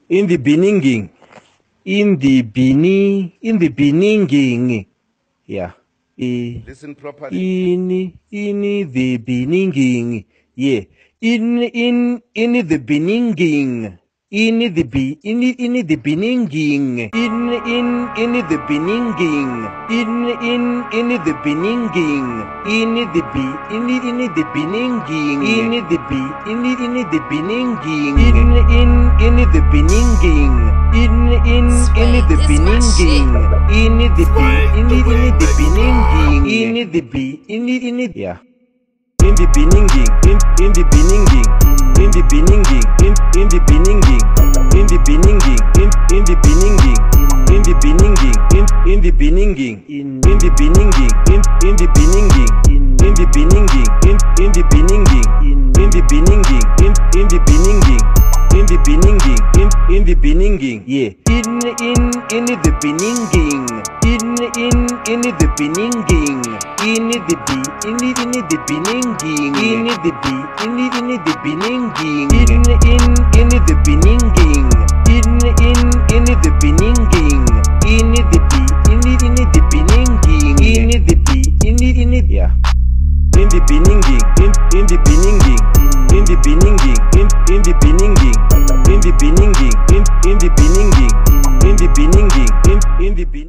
In the beginning. Yeah. Listen properly. In the beginning. Yeah. In the beginning. In the beginning. In the beginning. In the beginning. In the beginning. In the beginning. In the beginning. In the beginning. In the beginning. In the beginning. Yeah. In the beginning. In the beginning. In the beginning. In the beginning. In the beginning. In the beginning. In the beginning. In the beginning. In the beginning. In the beginning. In the beginning. In the beginning. In the beginning. In the beginning. In the beginning. In the beginning. Yeah. In the beginning. In the beginning. In the beginning. In the beginning. In the beginning. In the beginning. Yeah. In the beginning. In the beginning. In the beginning. In the beginning. In the beginning. In the beginning. In the beginning. In the beginning.